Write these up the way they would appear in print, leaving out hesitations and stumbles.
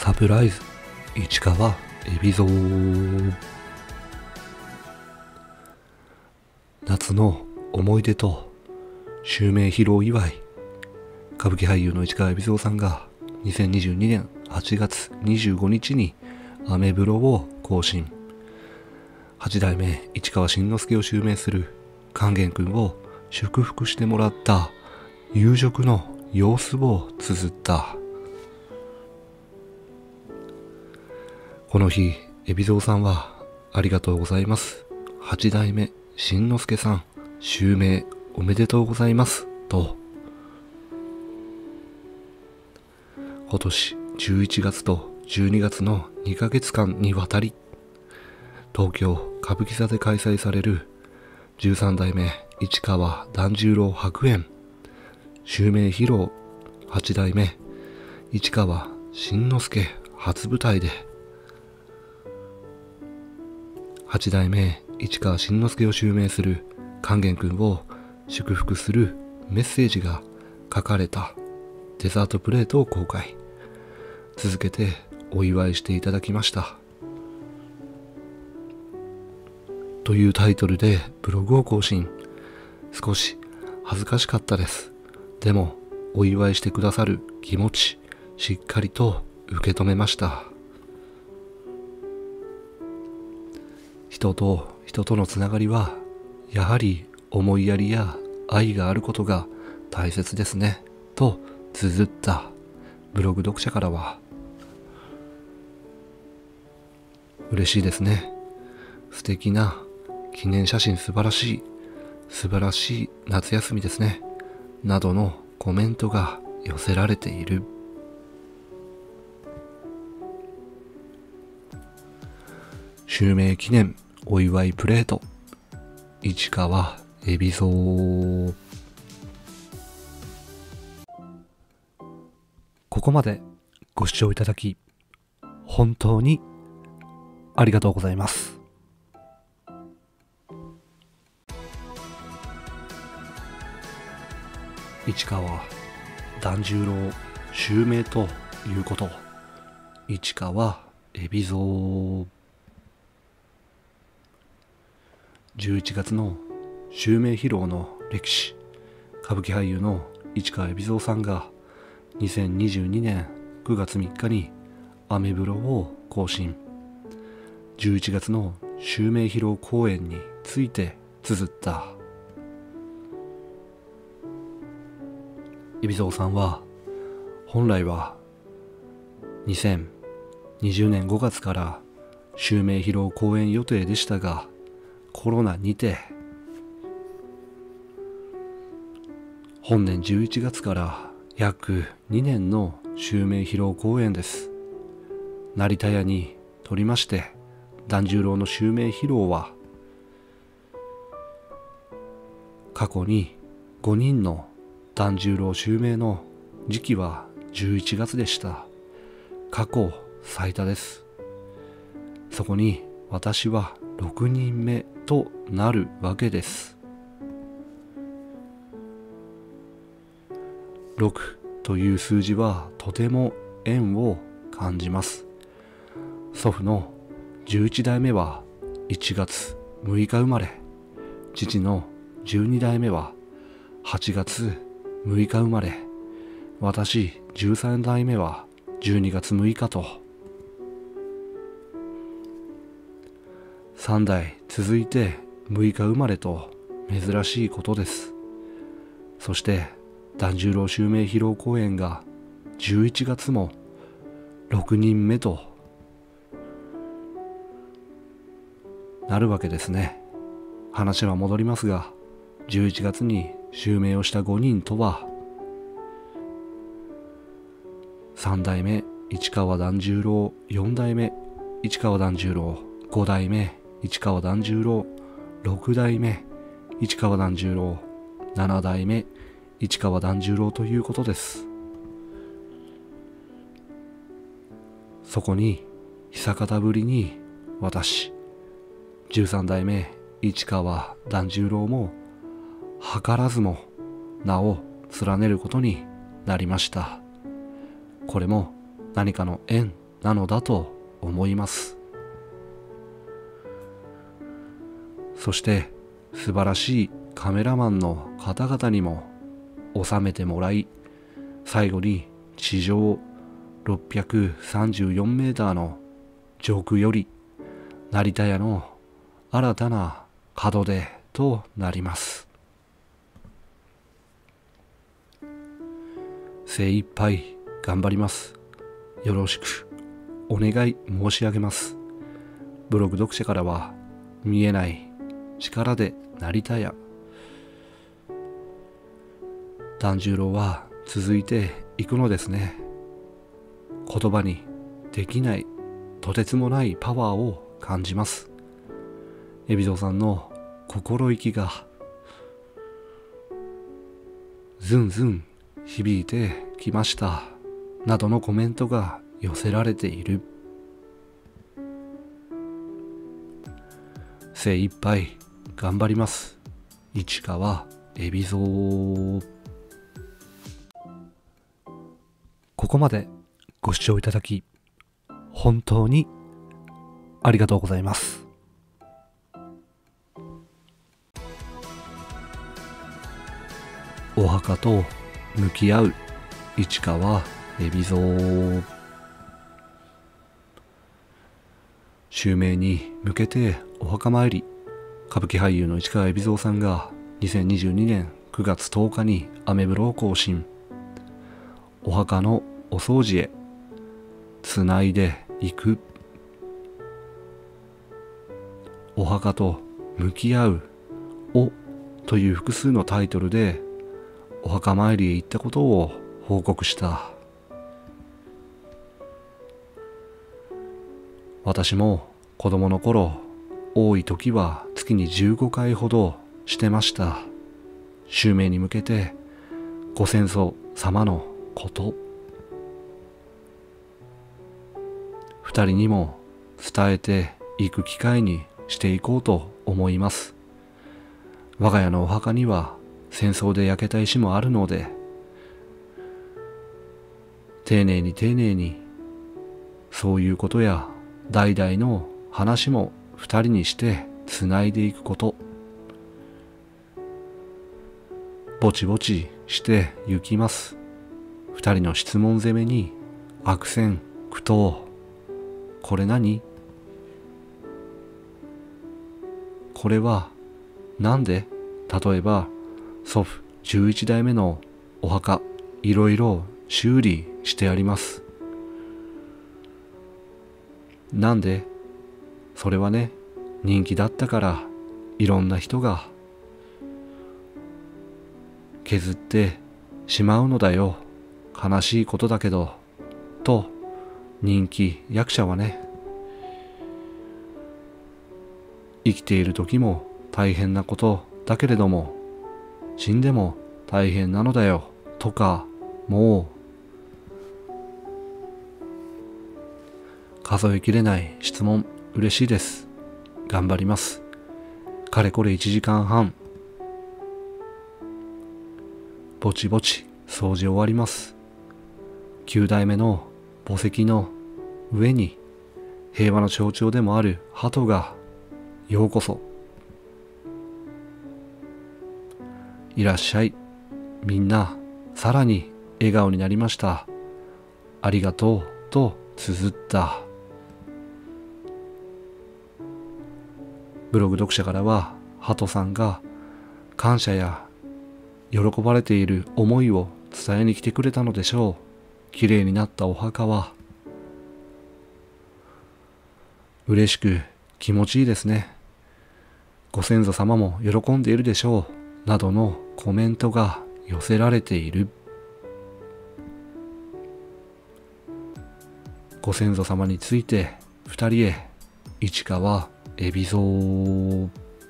サプライズ市川海老蔵。夏の思い出と襲名披露祝い。歌舞伎俳優の市川海老蔵さんが2022年8月25日にアメブロを更新。八代目市川新之助を襲名する勸玄君を祝福してもらった夕食の様子を綴った。この日、海老蔵さんはありがとうございます。八代目新之助さん、襲名おめでとうございます。と、今年11月と12月の2ヶ月間にわたり、東京歌舞伎座で開催される13代目市川團十郎白猿襲名披露8代目市川新之助初舞台で、8代目市川新之助を襲名する勸玄君を祝福するメッセージが書かれたデザートプレートを公開。続けてお祝いしていただきましたというタイトルでブログを更新。少し恥ずかしかったです。でもお祝いしてくださる気持ちしっかりと受け止めました。人と人とのつながりはやはり思いやりや愛があることが大切ですねと綴ったブログ読者からは、嬉しいですね、素敵な記念写真、素晴らしい夏休みですねなどのコメントが寄せられている。襲名記念お祝いプレート市川海老蔵。ここまでご視聴いただき本当にありがとうございます。市川團十郎襲名ということ。市川海老蔵。11月の襲名披露の歴史。歌舞伎俳優の市川海老蔵さんが2022年9月3日にアメブロを更新。11月の襲名披露公演について綴った。海老蔵さんは本来は2020年5月から襲名披露公演予定でしたが、コロナにて本年11月から約2年の襲名披露公演です。成田屋にとりまして團十郎の襲名披露は過去に5人の團十郎襲名の時期は11月でした。過去最多です。そこに私は6人目となるわけです。6という数字はとても縁を感じます。祖父の11代目は1月6日生まれ、父の12代目は8月6日生まれ、私13代目は12月6日と、3代続いて6日生まれと珍しいことです。そして團十郎襲名披露公演が11月も6人目となるわけですね。話は戻りますが、11月に襲名をした5人とは、3代目市川團十郎、4代目市川團十郎、5代目市川團十郎、6代目市川團十郎、7代目市川團十郎ということです。そこに久方ぶりに私13代目市川團十郎も図らずも名を連ねることになりました。これも何かの縁なのだと思います。そして素晴らしいカメラマンの方々にも収めてもらい、最後に地上634メーターの上空より成田屋の新たな門出となります。精一杯頑張ります。よろしくお願い申し上げます。ブログ読者からは見えない力で成田屋。團十郎は続いていくのですね。言葉にできないとてつもないパワーを感じます。海老蔵さんの心意気がずんずん響いてきましたなどのコメントが寄せられている。精一杯頑張ります。市川海老蔵。ここまでご視聴いただき本当にありがとうございます。お墓と向き合う市川海老蔵。襲名に向けてお墓参り。歌舞伎俳優の市川海老蔵さんが2022年9月10日にアメブロを更新。お墓のお掃除へつないでいく。お墓と向き合うをという複数のタイトルでお墓参りへ行ったことを報告した。私も子供の頃、多い時は月に15回ほどしてました。襲名に向けてご先祖様のこと、二人にも伝えていく機会にしていこうと思います。我が家のお墓には戦争で焼けた石もあるので、丁寧に丁寧にそういうことや代々の話も二人にしてつないでいくこと、ぼちぼちして行きます。二人の質問攻めに悪戦苦闘。これ何？これはなんで？例えば祖父11代目のお墓、いろいろ修理してあります。なんで？それはね、人気だったからいろんな人が削ってしまうのだよ。悲しいことだけど、と人気役者はね、生きている時も大変なことだけれども、死んでも大変なのだよ、とか、もう、数えきれない質問、嬉しいです。頑張ります。かれこれ1時間半。ぼちぼち掃除終わります。9代目の墓石の上に平和の象徴でもある鳩がようこそ。いらっしゃい。みんなさらに笑顔になりました。ありがとうと綴った。ブログ読者からは鳩さんが感謝や喜ばれている思いを伝えに来てくれたのでしょう。きれいになったお墓は嬉しく気持ちいいですね。ご先祖様も喜んでいるでしょう。などのコメントが寄せられている。ご先祖様について二人へ、市川海老蔵。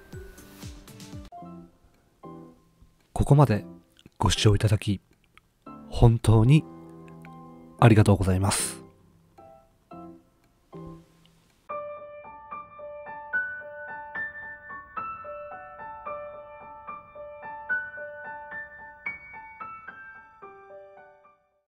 ここまでご視聴いただき本当にありがとうございます。